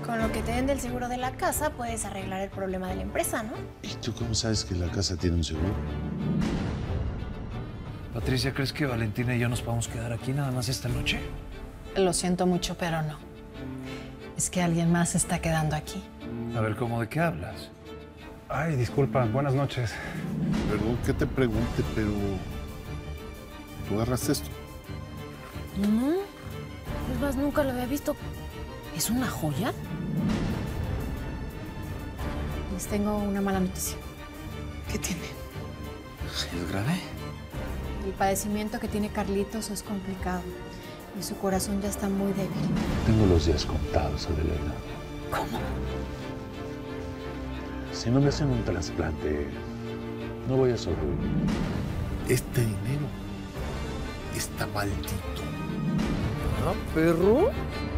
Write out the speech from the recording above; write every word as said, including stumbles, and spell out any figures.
Con lo que te den del seguro de la casa, puedes arreglar el problema de la empresa, ¿no? ¿Y tú cómo sabes que la casa tiene un seguro? Patricia, ¿crees que Valentina y yo nos podemos quedar aquí nada más esta noche? Lo siento mucho, pero no. Es que alguien más se está quedando aquí. A ver, ¿cómo de qué hablas? Ay, disculpa, buenas noches. Perdón que te pregunte, pero... ¿tú agarraste esto? No. Es más, nunca lo había visto. ¿Es una joya? Les tengo una mala noticia. ¿Qué tiene? ¿Es grave? El padecimiento que tiene Carlitos es complicado y su corazón ya está muy débil. Tengo los días contados, Adelena. ¿Cómo? Si no me hacen un trasplante, no voy a sobrevivir. Este dinero está maldito. ¿Ah, perro?